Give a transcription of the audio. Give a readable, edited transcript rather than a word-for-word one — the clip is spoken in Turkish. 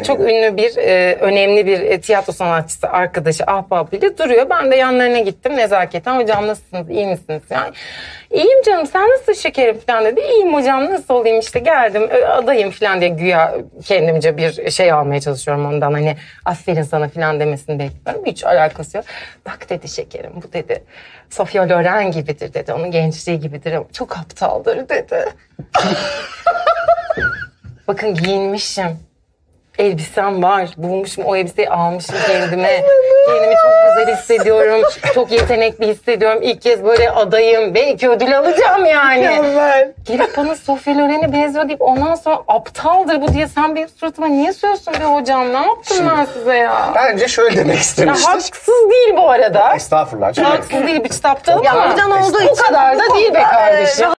çok ünlü bir, önemli bir tiyatro sanatçısı arkadaşı ahbabıyla duruyor. Ben de yanlarına gittim nezaketen. Hocam nasılsınız, iyi misiniz? Yani, iyiyim canım, sen nasılsın şekerim falan dedi. İyiyim hocam, nasıl olayım, işte geldim adayım falan diye güya kendimce bir şey almaya çalışıyorum ondan. Hani aferin sana falan demesini bekliyorum. Hiç alakası yok. Bak dedi şekerim, bu dedi Sofia Loren gibidir dedi. Onun gençliği gibidir ama çok aptaldır dedi. Bakın giyinmişim. Elbisem var. Bulmuşum o elbiseyi, almışım kendime. Kendimi çok güzel hissediyorum. Çok yetenekli hissediyorum. İlk kez böyle adayım. Belki ödül alacağım yani. Gelip bana Sofia Loren'e benziyor deyip ondan sonra aptaldır bu diye sen benim suratıma niye söylüyorsun be hocam? Ne yaptım ben size ya? Bence şöyle demek Ya istemiştir. haksız değil bu arada. Estağfurullah. Haksız değil, bir çıt aptalım Ya ama hocan olduğu o için kadar da değil be kardeşim.